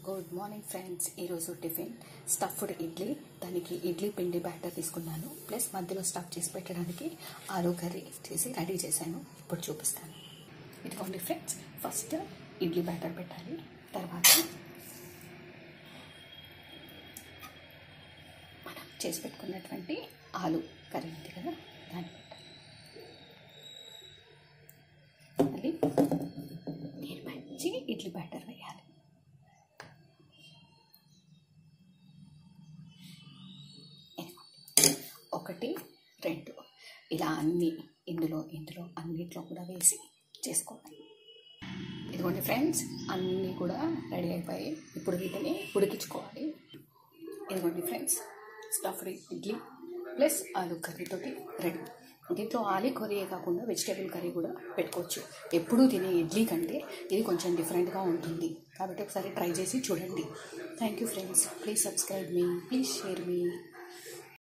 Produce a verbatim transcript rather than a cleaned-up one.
Good morning friends. ఈరోజు tiffin stuffed idli. దానికి ఇడ్లీ పిండి బ్యాటర్ తీసుకున్నాను, ప్లస్ మధ్యలో స్టఫ్ చేసి పెట్టడానికి ఆలూ కర్రీ చేసి రెడీ చేశాను. ఇప్పుడు చూపిస్తాను. ఇదిగోండి ఫ్రెండ్స్, ఫస్ట్ ఇడ్లీ బ్యాటర్ పెట్టాలి. తర్వాత మనం చేసి పెట్టుకున్నటువంటి ఆలూ కర్రీ ఉంది కదా, దాన్ని పెట్టాలి. మళ్ళీ నీరు మంచి ఇడ్లీ బ్యాటర్ వేయాలి. ఒకటి రెండు ఇలా అన్నీ ఇందులో ఇందులో అన్నిట్లో కూడా వేసి చేసుకోవాలి. ఇదిగోండి ఫ్రెండ్స్, అన్నీ కూడా రెడీ అయిపోయి ఇప్పుడు వీటిని ఉడికించుకోవాలి. ఇదిగోండి ఫ్రెండ్స్, స్టఫ్డ్ ఇడ్లీ ప్లస్ ఆలూ కర్రీతోటి రెడీ. దీంట్లో ఆలూ కర్రీయే కాకుండా వెజిటేబుల్ కర్రీ కూడా పెట్టుకోవచ్చు. ఎప్పుడూ తినే ఇడ్లీ కంటే ఇది కొంచెం డిఫరెంట్గా ఉంటుంది, కాబట్టి ఒకసారి ట్రై చేసి చూడండి. Thank you friends. Please subscribe మీ, ప్లీజ్ షేర్ మీ.